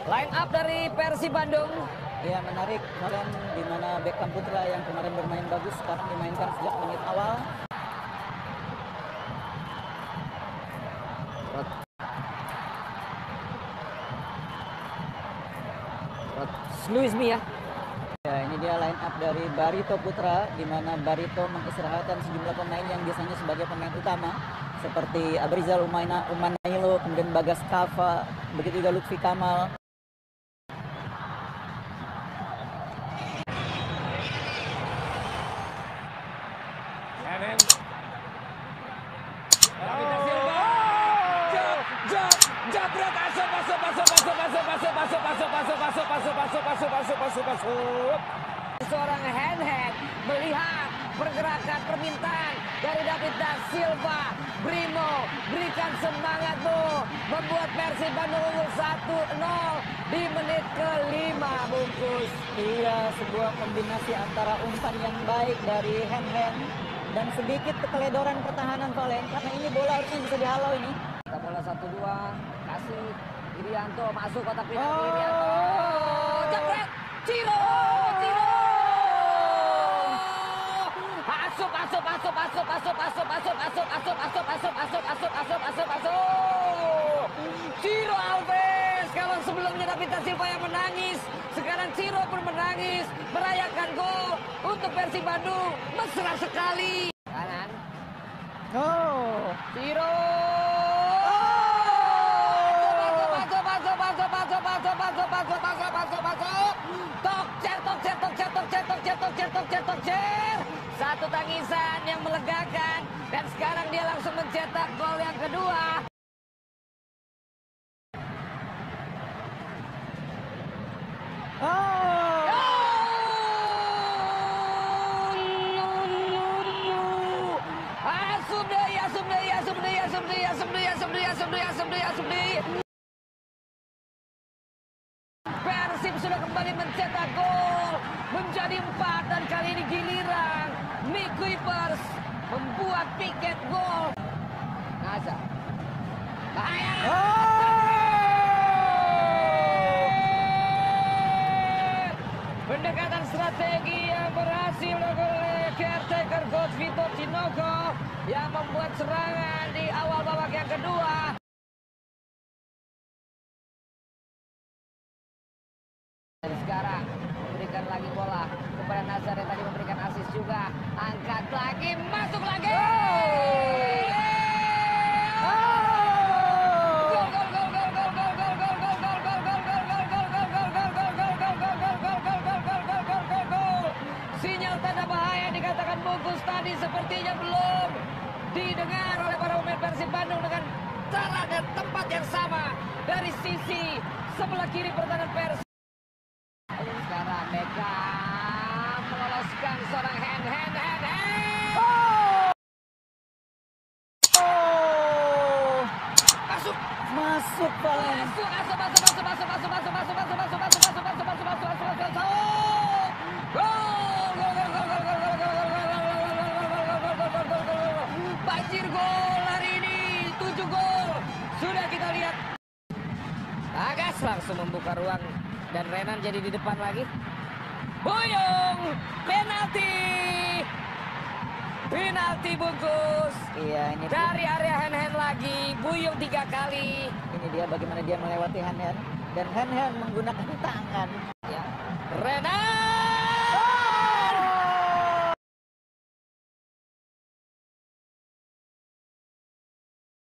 Line up dari Persib Bandung. Ya, menarik kalian di mana Beckham Putra yang kemarin bermain bagus sekarang dimainkan sejak menit awal. Luis Mia. Ya, ini dia line up dari Barito Putra, di mana Barito mengistirahatkan sejumlah pemain yang biasanya sebagai pemain utama seperti Abrizal Umanailo, kemudian Bagas Kava, begitu juga Lutfi Kamal. Seorang hand melihat pergerakan permintaan dari David da Silva. Brimo berikan semangatmu, membuat Persib Bandung unggul 1-0 di menit ke-5 bungkus. Iya, sebuah kombinasi antara umpan yang baik dari hand dan sedikit kekeledoran pertahanan Valen, karena ini bola harusnya bisa dihalau ini. Kita bola 1-2, kasih Irianto masuk kotak penalti. Irianto jebret, Ciro Ciro Alves. Kalau sebelumnya David da Silva yang menangis, sekarang Ciro pun menangis merayakan gol untuk Persib Bandung. Mesra sekali. Kanan. Ciro. Cetok. Satu tangisan yang melegakan dan sekarang dia langsung mencetak gol yang kedua. Persib sudah kembali mencetak gol menjadi 4 dan kali ini giliran Nick Kuipers membuat tiket gol. Nazar bahaya. Pendekatan strategi yang berhasil oleh caretaker coach Vitor Cinogo yang membuat serangan di awal babak yang kedua. Dan sekarang memberikan lagi bola kepada Nazar yang tadi memberikan asis juga. Angkat lagi, masuk lagi. Sinyal tanda bahaya dikatakan bungkus tadi sepertinya belum didengar oleh para pemain Persib Bandung dengan cara dan tempat yang sama dari sisi sebelah kiri pertahanan Persib. Sekarang Beckham meloloskan seorang hand. Masuk Valen. Banjir gol hari ini, 7 gol. Sudah kita lihat. Bagas langsung membuka ruang dan Renan jadi di depan lagi. Buyung, penalti bungkus. Iya, ini Dari area hand lagi, Buyung 3 kali. Ini dia bagaimana dia melewati hand dan hand menggunakan tangan. Ya. Renan.